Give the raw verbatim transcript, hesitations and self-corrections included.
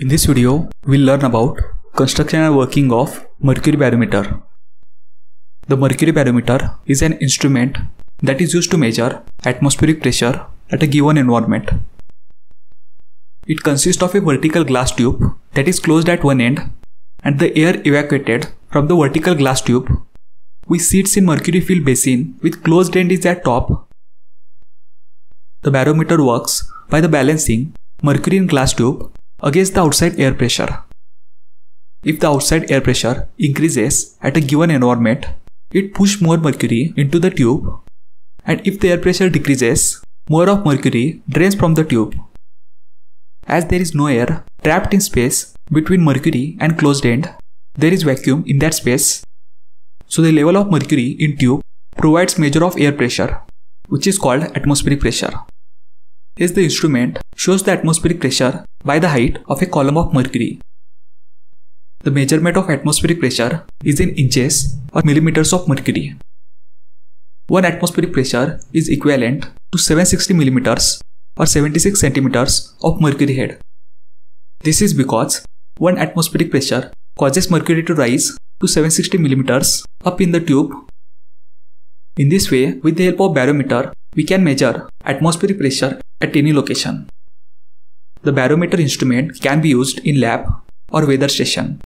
In this video, we'll learn about construction and working of mercury barometer. The mercury barometer is an instrument that is used to measure atmospheric pressure at a given environment. It consists of a vertical glass tube that is closed at one end, and the air evacuated from the vertical glass tube, which sits in mercury filled basin with closed end is at top. The barometer works by the balancing mercury in glass tube against the outside air pressure. If the outside air pressure increases at a given environment, it pushes more mercury into the tube, and if the air pressure decreases, more of mercury drains from the tube. As there is no air trapped in space between mercury and closed end, there is vacuum in that space. So the level of mercury in tube provides measure of air pressure, which is called atmospheric pressure. As the instrument shows the atmospheric pressure by the height of a column of mercury. The measurement of atmospheric pressure is in inches or millimeters of mercury. One atmospheric pressure is equivalent to seven hundred sixty millimeters or seventy-six centimeters of mercury head. This is because one atmospheric pressure causes mercury to rise to seven hundred sixty millimeters up in the tube. In this way, with the help of barometer, we can measure atmospheric pressure at any location. The barometer instrument can be used in lab or weather station.